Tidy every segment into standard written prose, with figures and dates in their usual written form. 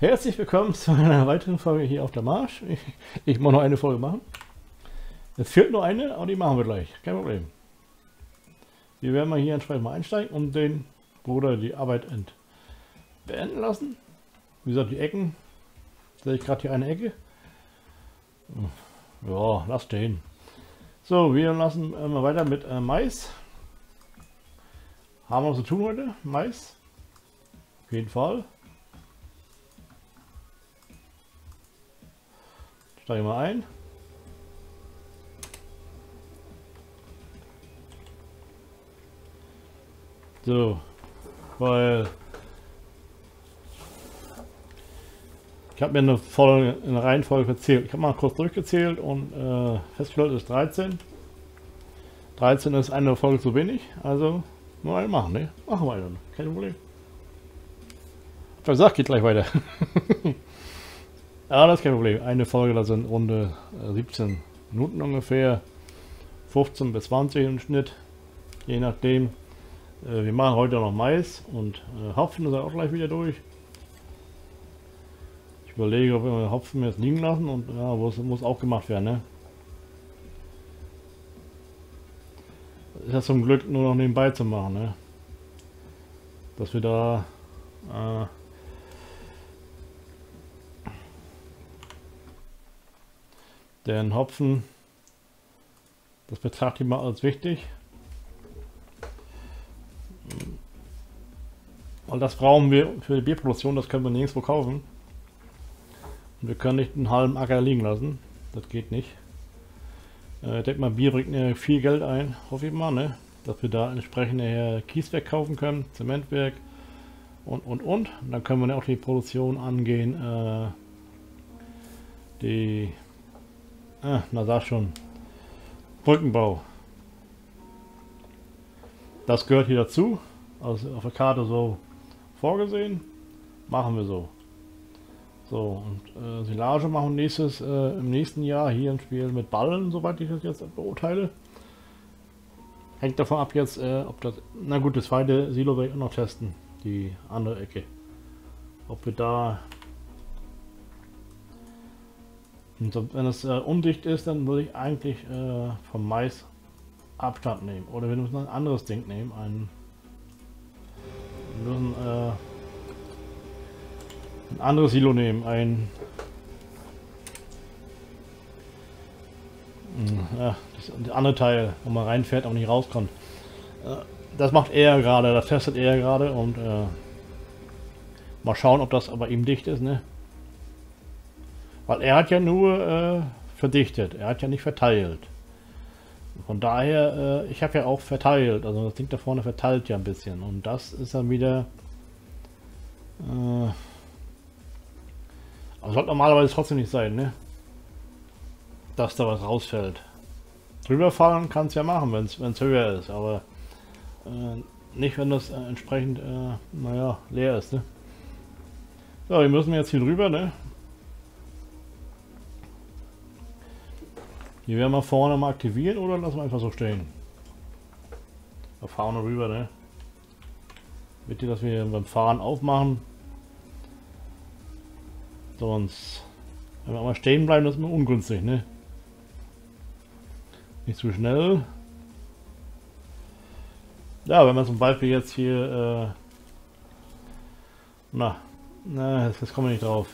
Herzlich willkommen zu einer weiteren Folge hier auf der Marsch. Ich muss noch eine Folge machen. Es fehlt nur eine, aber die machen wir gleich. Kein Problem. Wir werden mal hier entsprechend mal einsteigen und den Bruder die Arbeit beenden lassen. Wie gesagt, die Ecken. Sehe ich gerade hier eine Ecke. Ja, lass stehen. So, wir lassen mal weiter mit Mais. Haben wir was zu tun heute? Mais. Auf jeden Fall. Steigen wir ein. So, weil ich habe mir eine Reihenfolge verzählt. Ich habe mal kurz durchgezählt und festgestellt ist 13. 13 ist eine Folge zu wenig, also nur eine machen, ne? Machen wir dann, kein Problem. Versagt geht gleich weiter. Ja, das ist kein Problem. Eine Folge, das sind Runde 17 Minuten ungefähr. 15 bis 20 im Schnitt. Je nachdem. Wir machen heute noch Mais und Hopfen ist auch gleich wieder durch. Ich überlege, ob wir Hopfen jetzt liegen lassen und ja, muss auch gemacht werden, ne? Ist ja zum Glück nur noch nebenbei zu machen, ne? Dass wir da den Hopfen, das betrachte ich mal als wichtig. Weil das brauchen wir für die Bierproduktion, das können wir nirgendwo kaufen. Und wir können nicht einen halben Acker liegen lassen. Das geht nicht. Ich denke mal, Bier bringt viel Geld ein, hoffe ich mal, ne? Dass wir da entsprechend Kieswerk kaufen können, Zementwerk und. Dann können wir auch die Produktion angehen. Na sag schon, Brückenbau. Das gehört hier dazu, also auf der Karte so vorgesehen, machen wir so. So, und Silage machen im nächsten Jahr hier im Spiel mit Ballen, soweit ich das jetzt beurteile. Hängt davon ab jetzt, ob das, na gut, das zweite Silo werde ich auch noch testen, die andere Ecke. Ob wir da, und wenn es undicht ist, dann würde ich eigentlich vom Mais Abstand nehmen. Oder wir müssen ein anderes Ding nehmen. Wir müssen ein anderes Silo nehmen. Das andere Teil, wo man reinfährt, aber nicht rauskommt. Das macht er gerade, das testet er gerade und mal schauen, ob das aber ihm dicht ist, ne? Weil er hat ja nur verdichtet, er hat ja nicht verteilt. Von daher, ich habe ja auch verteilt, also das Ding da vorne verteilt ja ein bisschen und das ist dann wieder, aber sollte normalerweise trotzdem nicht sein, ne? Dass da was rausfällt. Drüber fallen kann es ja machen, wenn es höher ist, aber nicht, wenn das entsprechend, naja, leer ist, ne? So, wir müssen jetzt hier drüber, ne? Die werden wir vorne mal aktivieren oder lassen wir einfach so stehen? Da fahren wir rüber, ne? Bitte, dass wir beim Fahren aufmachen. Sonst, wenn wir mal stehen bleiben, das ist immer ungünstig, ne? Nicht zu schnell. Ja, wenn man zum Beispiel jetzt hier, jetzt kommen wir nicht drauf.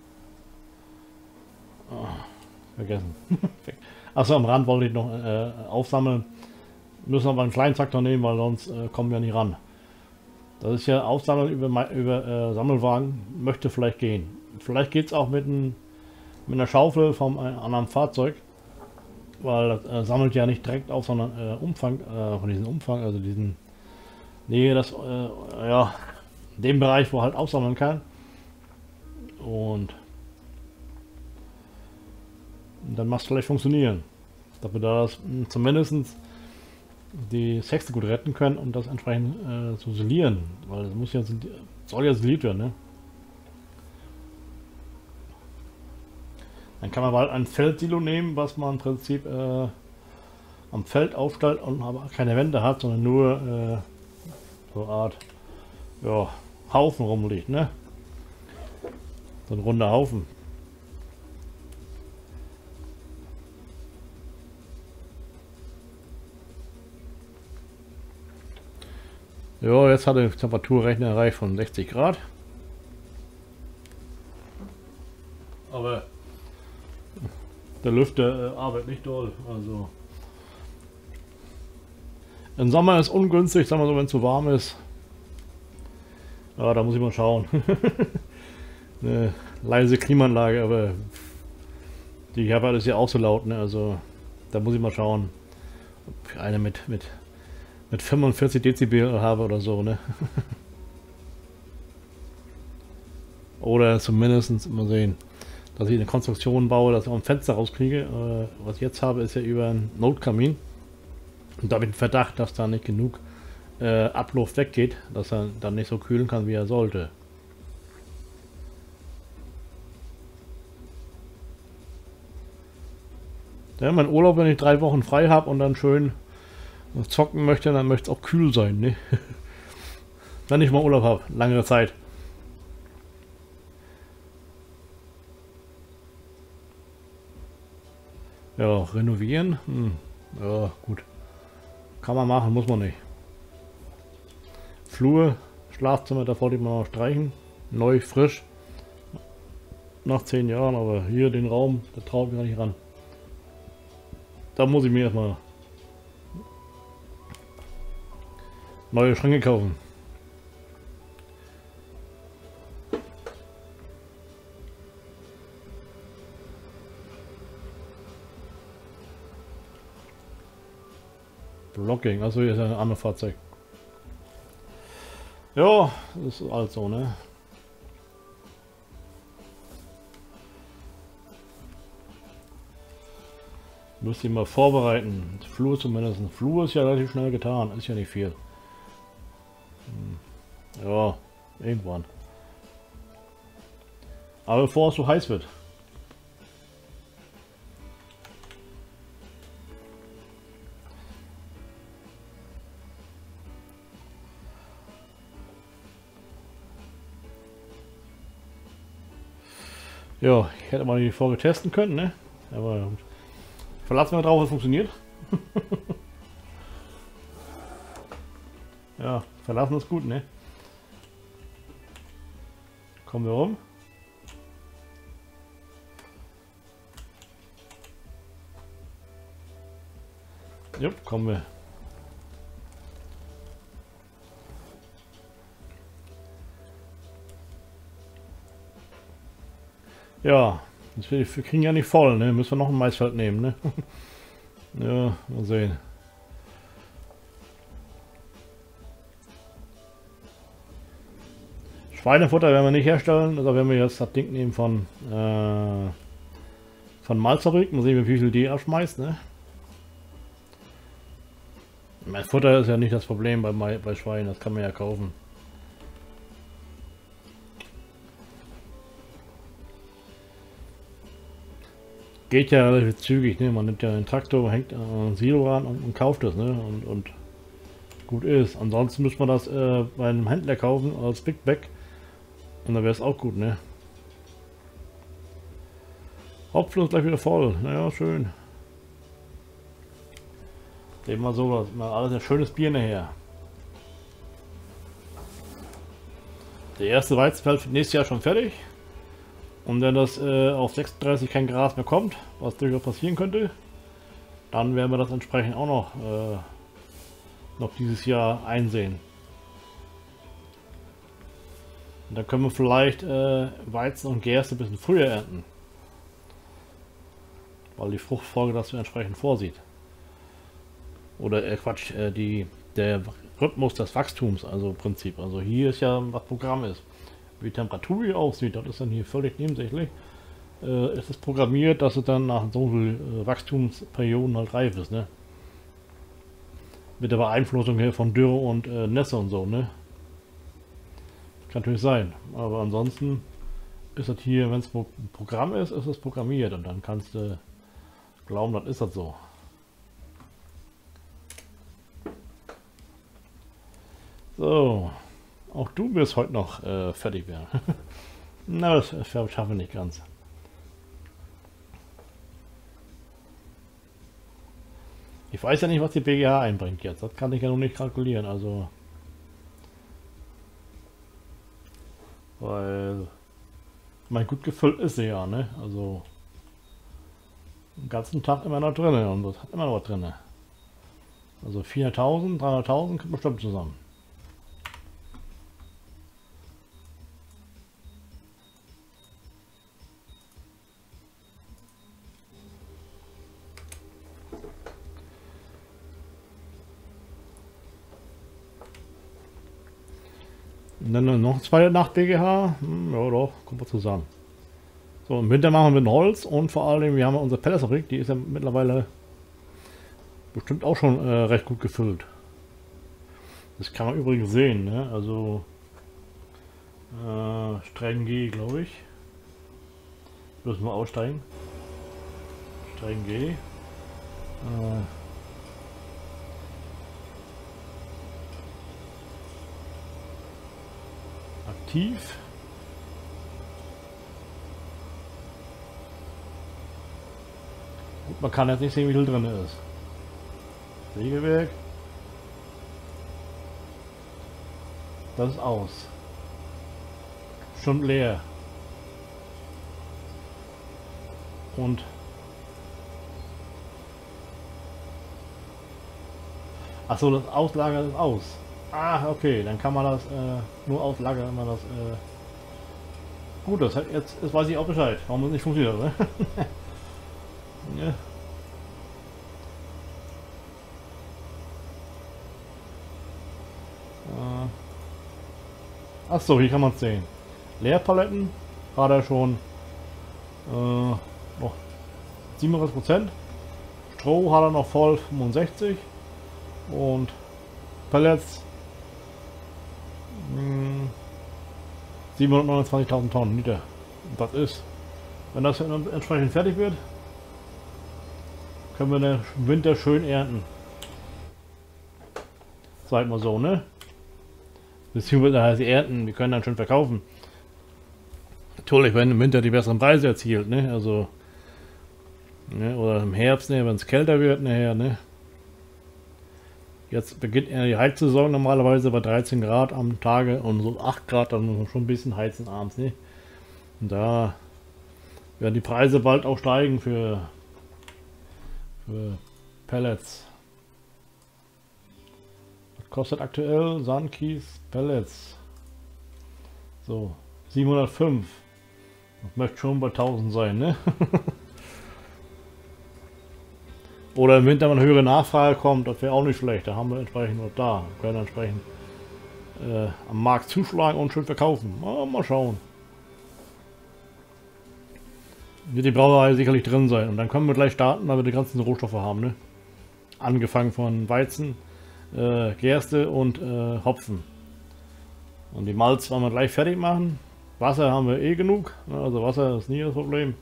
Oh, vergessen. Achso, am Rand wollte ich noch aufsammeln. Müssen aber einen kleinen Traktor nehmen, weil sonst kommen wir nicht ran. Das ist ja Aufsammeln über Sammelwagen, möchte vielleicht gehen. Vielleicht geht es auch mit einer Schaufel vom anderen Fahrzeug, weil das sammelt ja nicht direkt auf, sondern von diesem Umfang, also diesen, nee, das, ja, dem Bereich, wo halt aufsammeln kann. Und dann macht es vielleicht funktionieren. Dass wir da zumindest die Sechste gut retten können, um das entsprechend zu silieren. Weil das soll ja siliert werden, ne? Dann kann man mal ein Feldsilo nehmen, was man im Prinzip am Feld aufstellt und aber keine Wände hat, sondern nur so eine Art, ja, Haufen rumliegt, ne? So ein runder Haufen. Ja, jetzt hat der Temperaturrechner erreicht von 60 Grad. Aber der Lüfter arbeitet nicht doll. Also im Sommer ist ungünstig, sagen wir so, wenn es zu warm ist. Ja, da muss ich mal schauen. Eine leise Klimaanlage, aber die habe alles ja auch so laut, ne? Also da muss ich mal schauen, ob ich eine mit 45 Dezibel habe oder so, ne? Oder zumindest mal sehen, dass ich eine Konstruktion baue, dass ich auch ein Fenster rauskriege. Was ich jetzt habe, ist ja über einen Notkamin. Und da habe ich den Verdacht, dass da nicht genug Abluft weggeht, dass er dann nicht so kühlen kann, wie er sollte. Ja, mein Urlaub, wenn ich 3 Wochen frei habe und dann schön zocken möchte, dann möchte es auch kühl sein, ne? Wenn ich mal Urlaub habe, langere Zeit. Ja, renovieren? Ja, gut. Kann man machen, muss man nicht. Flur, Schlafzimmer, da wollte ich mal noch streichen. Neu, frisch. Nach 10 Jahren, aber hier den Raum, da traue ich mich gar nicht ran. Da muss ich mir erstmal neue Schränke kaufen. Blocking, also hier ist ein anderes Fahrzeug. Ja, das ist alles so, ne? Müsste ich mal vorbereiten. Flur zumindest. Flur ist ja relativ schnell getan, ist ja nicht viel. Ja, irgendwann. Aber bevor es so heiß wird. Ja, ich hätte mal die Folge testen können, ne? Aber verlassen wir drauf, es funktioniert. Ja, verlassen ist gut, ne? Kommen wir rum. Jupp, kommen wir. Ja, wir kriegen ja nicht voll, ne? Müssen wir noch ein Maisfeld nehmen, ne? Ja, mal sehen. Schweinefutter werden wir nicht herstellen, also werden wir jetzt das Ding nehmen von Malzfabrik. Mal sehen, wie viel die abschmeißt, ne? Mein Futter ist ja nicht das Problem bei Schweinen, das kann man ja kaufen. Geht ja relativ zügig, ne? Man nimmt ja den Traktor, hängt ein Silo ran und kauft es, ne? Und gut ist. Ansonsten müsste man das bei einem Händler kaufen als Big Bag und dann wäre es auch gut, ne? Hauptfluss gleich wieder voll. Naja, schön. Nehmen wir sowas. Mal alles ein schönes Bier nachher. Der erste Weizenfeld wird nächstes Jahr schon fertig. Und wenn das auf 36 kein Gras mehr kommt, was durchaus passieren könnte, dann werden wir das entsprechend auch noch dieses Jahr einsehen. Und dann können wir vielleicht Weizen und Gerste ein bisschen früher ernten. Weil die Fruchtfolge das entsprechend vorsieht. Oder Quatsch, der Rhythmus des Wachstums, also im Prinzip. Also hier ist ja, was Programm ist. Wie die Temperatur hier aussieht, das ist dann hier völlig nebensächlich. Ist es programmiert, dass es dann nach so viel Wachstumsperioden halt reif ist, ne? Mit der Beeinflussung hier von Dürre und Nässe und so, ne? Kann natürlich sein. Aber ansonsten ist das hier, wenn es ein Programm ist, ist es programmiert und dann kannst du glauben, das ist das so. So, auch du wirst heute noch fertig werden. Na, das schaffen wir nicht ganz. Ich weiß ja nicht, was die BGH einbringt jetzt. Das kann ich ja noch nicht kalkulieren. Also, weil mein gut gefüllt ist sie ja, ne? Also den ganzen Tag immer noch drin und das hat immer noch was drin. Also 400.000, 300.000 kommt bestimmt zusammen. Und dann noch zwei nach BGH. Ja doch, kommt was zusammen. So, im Winter machen wir mit Holz und vor allem, wir haben ja unsere Pelletsfabrik, die ist ja mittlerweile bestimmt auch schon recht gut gefüllt. Das kann man übrigens sehen, ne? Also Streng G, glaube ich. Müssen wir aussteigen. Streng G. Aktiv. Gut, man kann jetzt nicht sehen, wie viel drin ist. Sägewerk. Das ist aus. Schon leer. Und achso, das Auslager ist aus. Ah, okay, dann kann man das nur auslagern, wenn man das. Gut, das hat jetzt weiß ich auch Bescheid, warum das nicht funktioniert, ne? Ja. Achso, hier kann man es sehen. Leerpaletten hat er schon noch 37%. Stroh hat er noch voll 65. Und Pellets 729.000 Tonnen Liter. Und das ist, wenn das entsprechend fertig wird, können wir den Winter schön ernten. Sag mal so, ne? Beziehungsweise heißt ernten, wir können dann schön verkaufen. Natürlich, wenn im Winter die besseren Preise erzielt, ne? Also, ne? Oder im Herbst, ne? Wenn es kälter wird, nachher, ne? Jetzt beginnt die Heizsaison normalerweise bei 13 Grad am Tage und so 8 Grad, dann muss man schon ein bisschen heizen abends, ne? Und da werden die Preise bald auch steigen für Pellets. Was kostet aktuell Sandkies Pellets? So, 705. Das möchte schon bei 1000 sein, ne? Oder im Winter, wenn eine höhere Nachfrage kommt, das wäre auch nicht schlecht. Da haben wir entsprechend was da. Wir können entsprechend am Markt zuschlagen und schön verkaufen. Mal schauen. Wird die Brauerei sicherlich drin sein. Und dann können wir gleich starten, weil wir die ganzen Rohstoffe haben. Ne? Angefangen von Weizen, Gerste und Hopfen. Und die Malz wollen wir gleich fertig machen. Wasser haben wir eh genug. Also Wasser ist nie das Problem.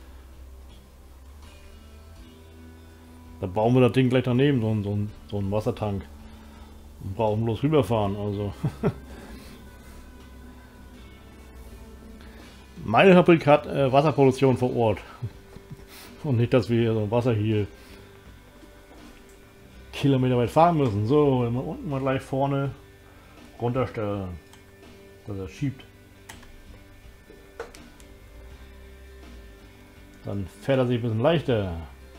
Dann bauen wir das Ding gleich daneben, so einen Wassertank. Und brauchen bloß rüberfahren. Also meine Fabrik hat Wasserproduktion vor Ort. Und nicht, dass wir so Wasser hier Kilometer weit fahren müssen. So, wenn wir unten mal gleich vorne runterstellen, dass er schiebt. Dann fährt er sich ein bisschen leichter.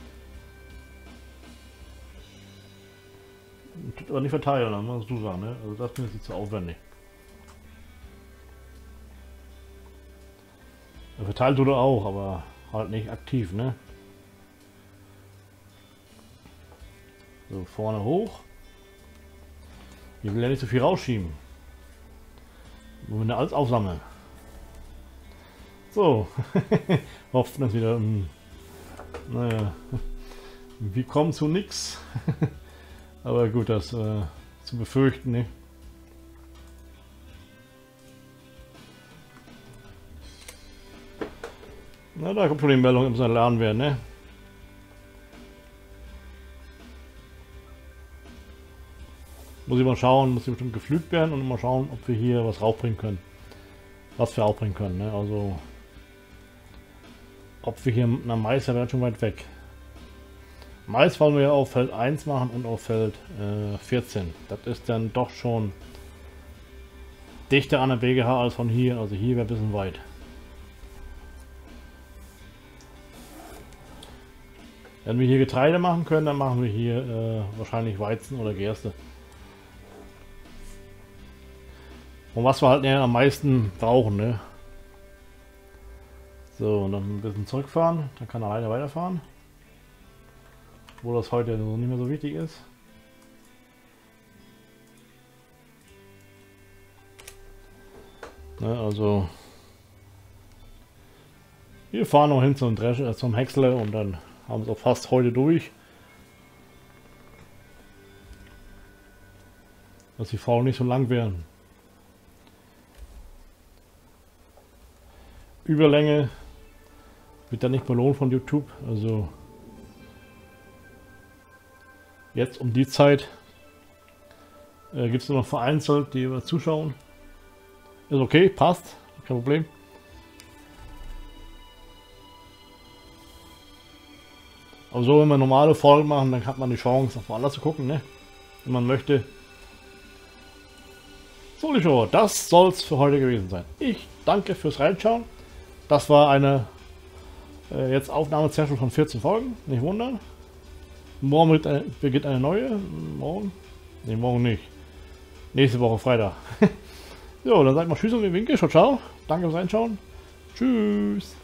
Tut aber nicht verteilen, dann musst du sagen, ne? Also das finde ich zu aufwendig. Er verteilt tut er auch, aber halt nicht aktiv, ne? So, vorne hoch. Ich will ja nicht so viel rausschieben. Wir wollen ja alles aufsammeln. So. Hoffen das wieder. Naja. Wir kommen zu nix. Aber gut, das zu befürchten, ne? Na, da kommt schon die Meldung, muss erlernen werden, ne? Muss ich mal schauen, muss ich bestimmt geflügt werden und mal schauen, ob wir hier was raufbringen können. was wir aufbringen können. Ne? Also ob wir hier na Mais, wäre schon weit weg. Mais wollen wir ja auf Feld 1 machen und auf Feld 14. Das ist dann doch schon dichter an der BGH als von hier. Also hier wäre ein bisschen weit. Wenn wir hier Getreide machen können, dann machen wir hier wahrscheinlich Weizen oder Gerste. Und was wir halt am meisten brauchen, ne? So, und dann ein bisschen zurückfahren, dann kann er leider weiterfahren. Wo das heute nicht mehr so wichtig ist. Ne, also wir fahren noch hin zum Drescher, zum Häcksler und dann haben wir es auch fast heute durch. Dass die Folgen nicht so lang werden. Überlänge wird dann nicht belohnt von YouTube. Also jetzt um die Zeit gibt es nur noch vereinzelt, die wir zuschauen. Ist okay, passt, kein Problem. Aber so, wenn wir normale Folgen machen, dann hat man die Chance, auf woanders zu gucken, ne? Wenn man möchte. So, Licho, das soll es für heute gewesen sein. Ich danke fürs Reinschauen. Das war eine jetzt Aufnahmezession von 14 Folgen, nicht wundern. Morgen beginnt eine neue. Morgen? Ne, morgen nicht. Nächste Woche Freitag. So, dann sag mal Tschüss und wir winken. Ciao, ciao. Danke fürs Reinschauen. Tschüss.